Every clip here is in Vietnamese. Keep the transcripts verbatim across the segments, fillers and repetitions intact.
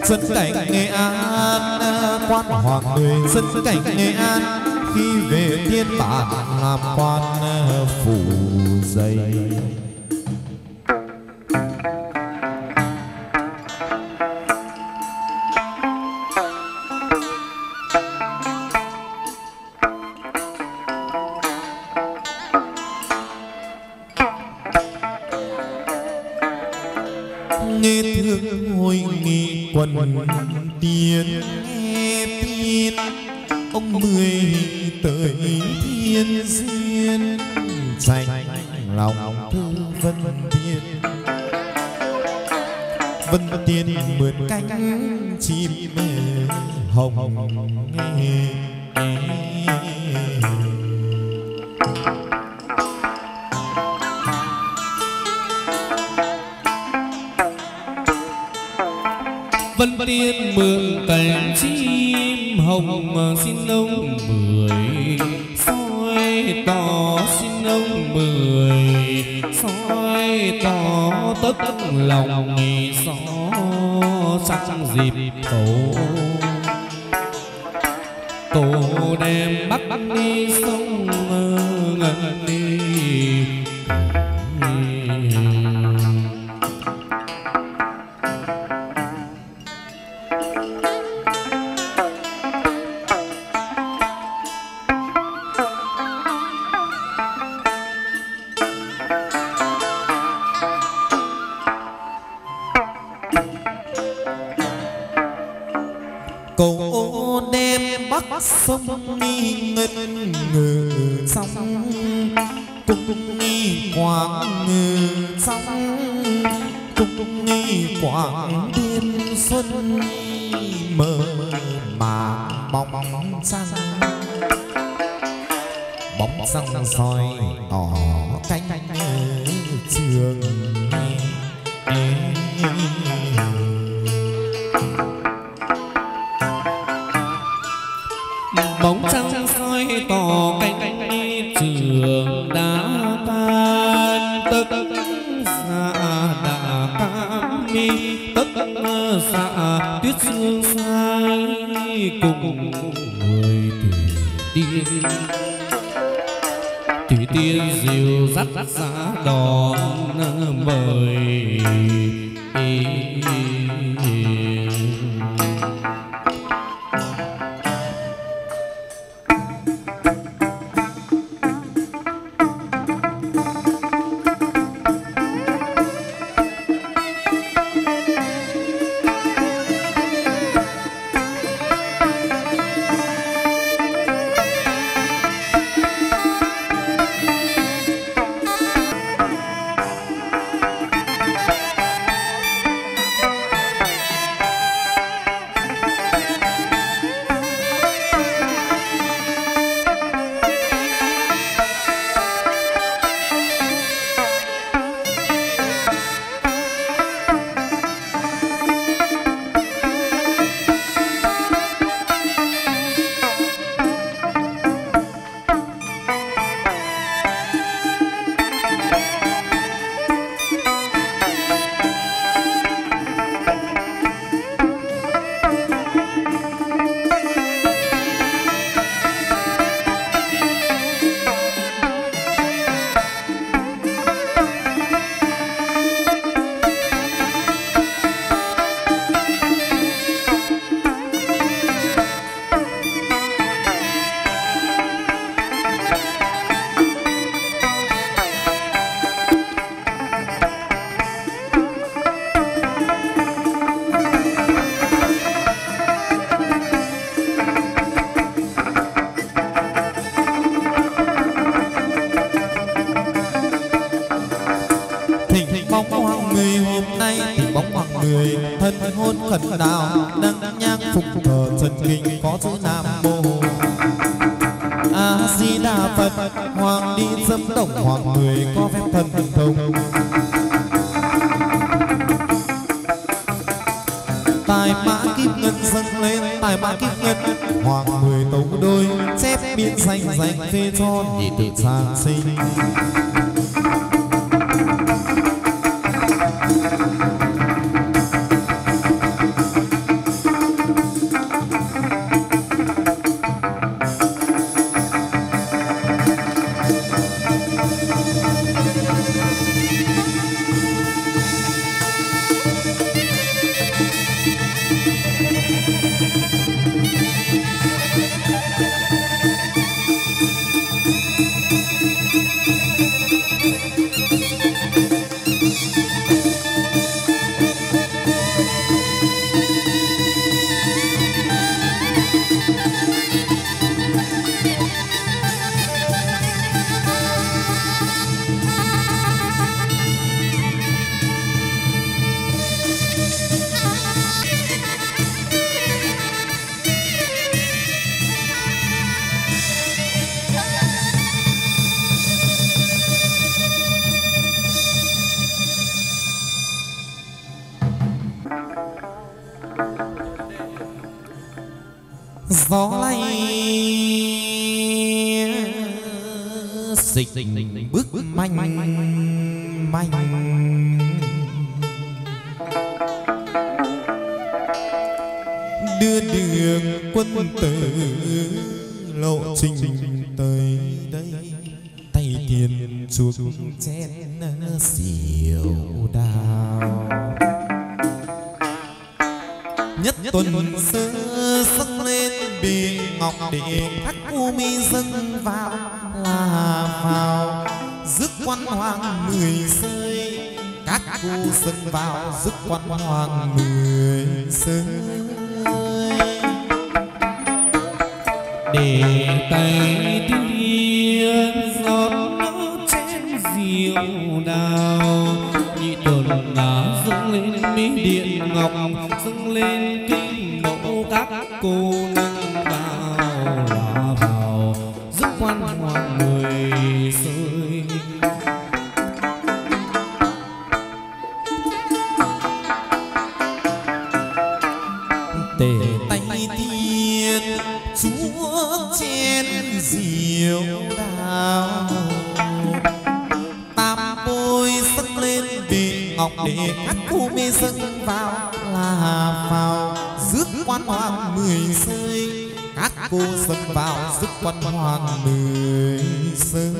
Dân cảnh Nghệ An quan hoàng người dân cảnh Nghệ An khi về thiên bản làm quan phủ dày. Nghe thương hội nghị quần tiên nghe tin ông mười tới thiên duyên dành lòng thư vân tiên. Vân tiên mượn cánh chim hồng nghe. Vân tiên mượn cánh chim hồng xin ông mười soi tỏ, xin ông mười soi tỏ tất lòng gió sang dịp tổ. Tổ đem bắt đi sông ngân đi. Cầu đem bắc sông đi ngân ngừ sóng cung nghi quảng ngừ sóng cung nghi quảng đêm xuân mơ mà bóng bóng trăng bóng trăng soi tỏ cánh trường. Bóng trăng soi tỏ cánh trường đã tan, tất xa đã cam mi, tất xa tuyết sương phai cùng người thủy tiên. Thủy tiên dìu dắt giá đón mời. thân hôn khẩn đào đăng nhang phục thờ trần kinh có chữ Nam Mô A Di Đà Phật. Hoàng đi dâm tổng hoàng người có phép thần thần thông, tài mã kim ngân dâng lên tài mã kim ngân. Hoàng mười tấu đôi chép biên danh danh phê cho nhị tự sang sinh. gió lay dịch bước manh manh đưa đường quân tử lộ trình tới đây, tay tiền chuộc chén rượu đào. Nhất tuần sơ sắc lên bị ngọc để thắt u mi dâng vào là vào rước quan hoàng mười rơi, các cô dâng vào rước quan hoàng mười rơi. Để tay tiên giọt nước chén rượu đào, nhị tuần đã dâng lên mi điện ngọc, dâng lên kinh mẫu các cô nâng vào là vào rước quan hoàng mười rơi. Tề tay tiên chúa chén rượu đào, tam bôi dâng lên bị ngọc để các cô mê dâng vào là vào rước quan hoàng mười rơi, các cô dâng vào rước quan hoàng mười rơi.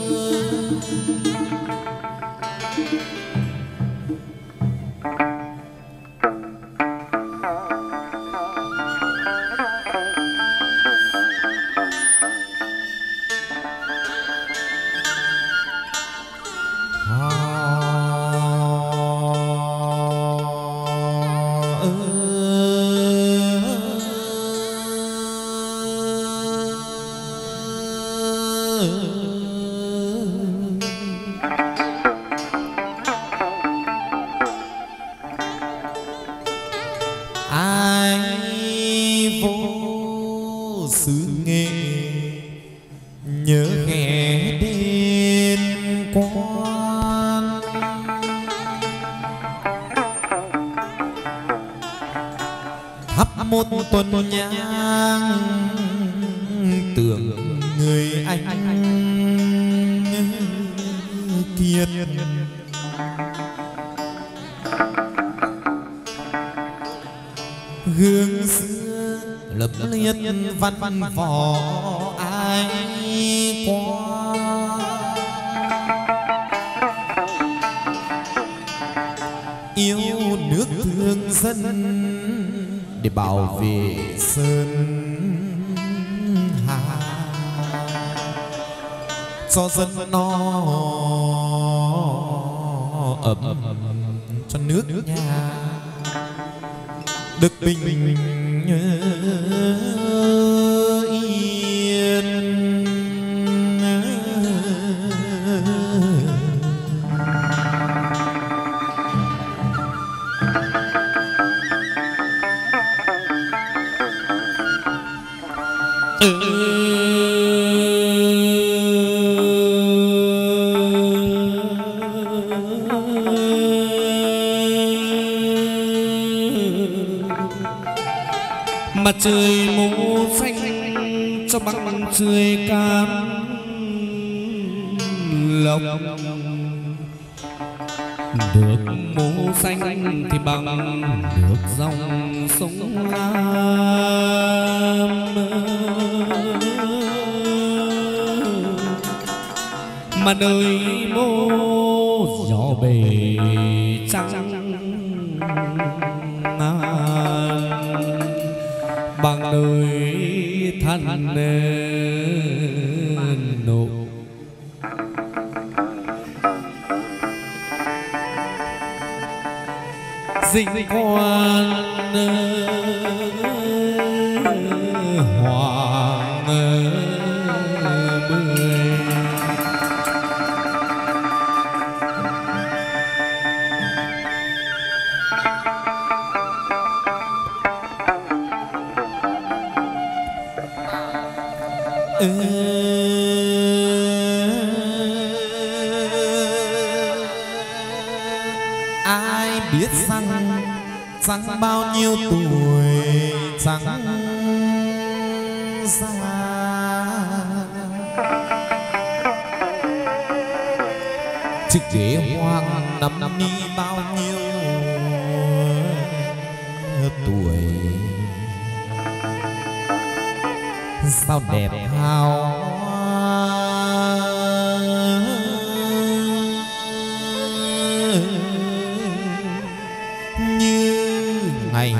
Một tuần nhang tưởng người anh kiệt, gương xưa lập liệt văn văn võ ai qua, yêu nước thương dân để bảo vệ sơn hà, cho dân no ấm cho nước nhà được bình yên. Mặt trời màu xanh cho bằng trời cam lộc, được màu xanh thì bằng được dòng sông Lam, mà nơi mô gió bể trắng bằng nơi thân nộ. Dinh quan hoàng mười, ai biết rằng rằng bao nhiêu tuổi chẳng chiếc ghế hoang năm ni bao nhiêu tuổi, sao đẹp hào như ngày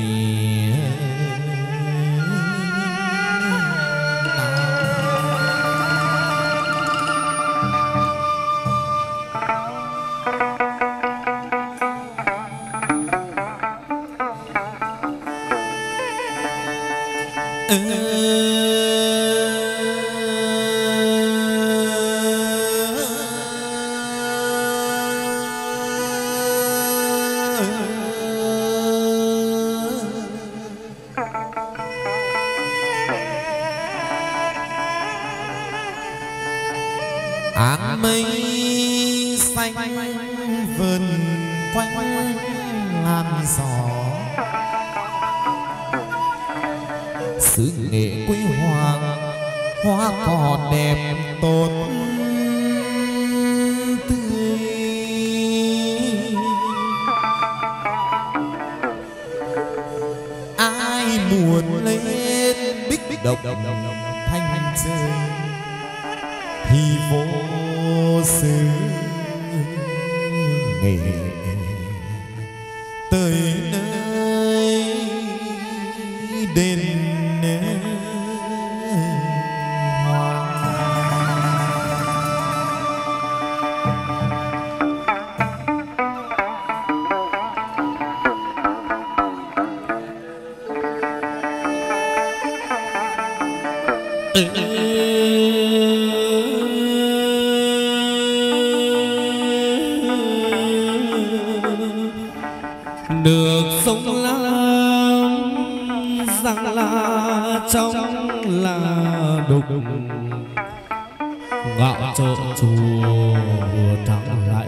áng mây xanh vườn quanh ngàn gió, xứ nghệ quê hoàng hoa cỏ đẹp tốt tươi. Ai buồn lên bích độc thanh chơi thì vô xứ nghệ tới nơi đền được sông lam rằng là trong là đục gạo chợ chùa trắng lại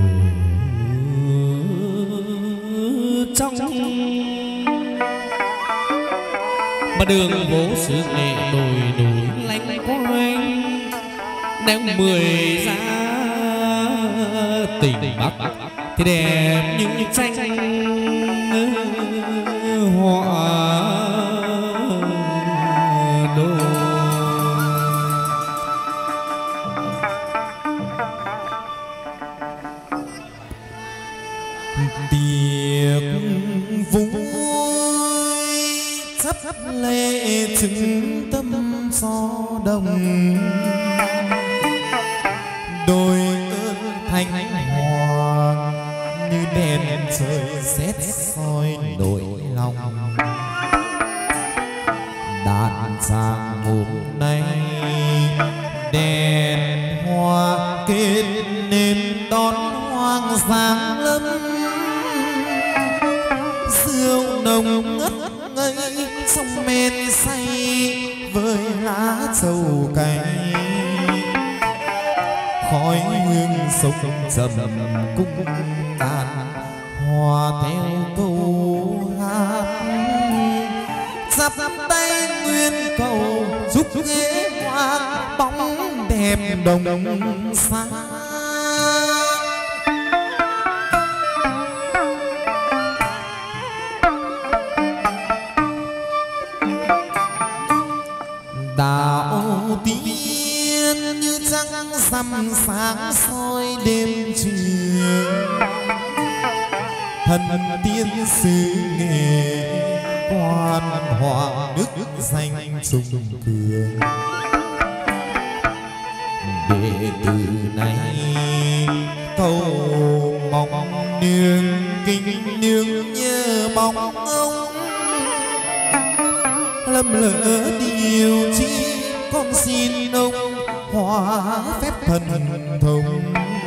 trong mà đường phố xứ nghệ đồi núi lanh quanh đem mười ra tỉnh Bắc thì đẹp như tranh họa đồ. Tiệc vui sắp lệ chứng tâm gió đông, đôi ơn thanh hoàng như đèn trời rét soi nỗi lòng. Đàn sang hôm nay đèn hoa kết nên đón hoang dáng lâm, rượu nồng ngất ngây sông men say với lá trầu cay, khói hương sông trầm cung đàn hòa theo câu hát. Giáp tay nguyên cầu giúp ghế hoa bóng đẹp đồng xa. Đạo tiên như trăng rằm sáng soi đêm trường, thần tiên xứ nghệ quan hòa đức danh trung cường. Đệ tử này cầu mong nương kinh nương nhớ bóng ông, lầm lỡ điều chi con xin ông hóa phép thần thông.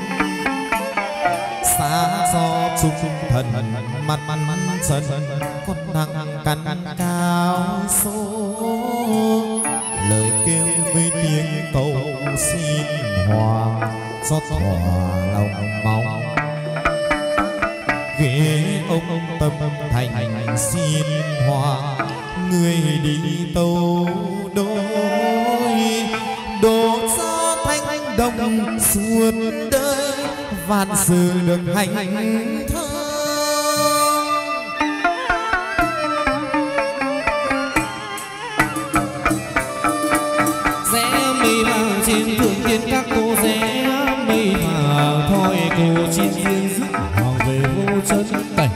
Xa do trung thần mặt mặt dần con năng căn cao số, lời kêu với tiếng cầu xin hòa xót thỏa lòng mong. Ghế ông tâm thành xin hòa, người đi tâu đôi đổ gió thanh đồng suốt đời vạn sự được hành thơ. Rẽ mây vàng trên thượng tiên các cô, rẽ mây vàng thôi cô trên riêng dứt hoàng về vô chân cảnh